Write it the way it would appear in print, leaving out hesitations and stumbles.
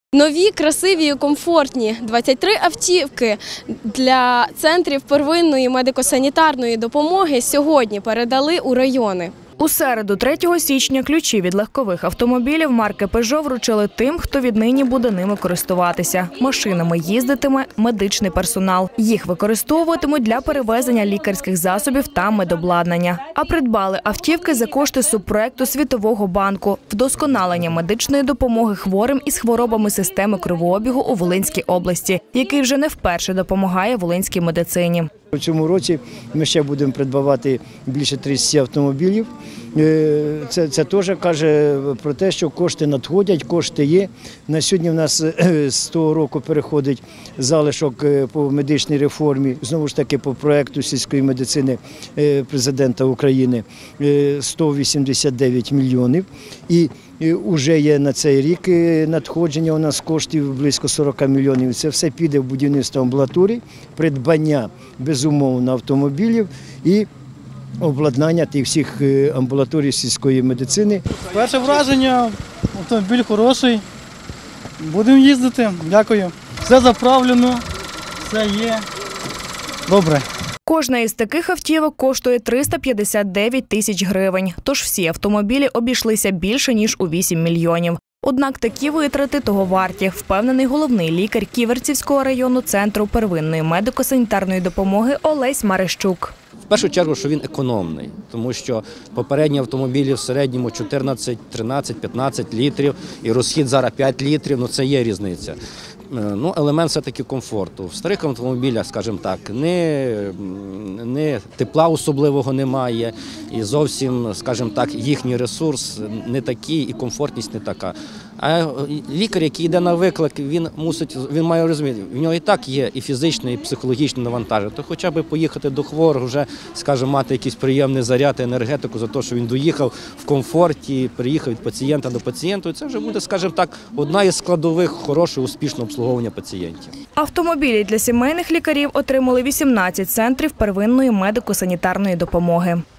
Нові, красиві і комфортні 23 автівки для центрів первинної медико-санітарної допомоги сьогодні передали у райони. У середу, 3 січня, ключі від легкових автомобілів марки Peugeot вручили тим, хто віднині буде ними користуватися. Машинами їздитиме медичний персонал. Їх використовуватимуть для перевезення лікарських засобів та медобладнання. А придбали автівки за кошти субпроекту Світового банку «Вдосконалення медичної допомоги хворим із хворобами системи кровообігу у Волинській області», який вже не вперше допомагає волинській медицині. У цьому році ми ще будемо придбавати більше 30 автомобілів. Це теж каже про те, що кошти надходять, кошти є. На сьогодні в нас з того року переходить залишок по медичній реформі, знову ж таки по проєкту сільської медицини президента України 189 мільйонів. І вже є на цей рік надходження у нас коштів близько 40 мільйонів. Це все піде в будівництво амбулаторій, придбання, безумовно, автомобілів і обладнання тих всіх амбулаторій сільської медицини. Перше враження, автомобіль хороший, будемо їздити, дякую. Все заправлено, все є добре. Кожна із таких автівок коштує 359 тисяч гривень, тож всі автомобілі обійшлися більше, ніж у 8 мільйонів. Однак такі витрати того варті, впевнений головний лікар Ківерцівського району центру первинної медико-санітарної допомоги Олесь Марищук. В першу чергу, що він економний, тому що попередні автомобілі в середньому 14, 13, 15 літрів і розхід зараз 5 літрів, це є різниця. Елемент все-таки комфорту. В старих автомобілях, скажімо так, не тепла особливого немає і зовсім, скажімо так, їхній ресурс не такий і комфортність не така. А лікар, який йде на виклик, він має розуміти, в нього і так є і фізичне, і психологічне навантаження, то хоча б поїхати до хворого, вже, скажімо, мати якийсь приємний заряд, енергетику за те, що він доїхав в комфорті, приїхав від пацієнта до пацієнта, і це вже буде, скажімо так, одна із складових хорошого, успішного обслуговування пацієнтів. Автомобілі для сімейних лікарів отримали 18 центрів первинної медико-санітарної допомоги.